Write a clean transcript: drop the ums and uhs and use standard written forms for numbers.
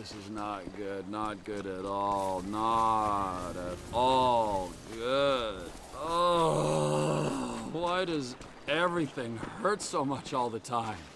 this is not good. Not good at all. Not at all good. Oh, why does everything hurt so much all the time?